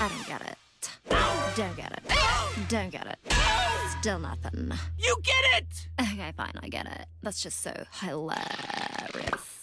I don't get it. Don't get it. Don't get it. Still nothing. You get it! Okay, fine, I get it. That's just so hilarious.